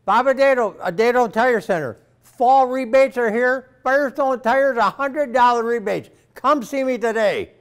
Bob Adado Tire Center. Fall rebates are here. Firestone Tires, $100 rebates. Come see me today.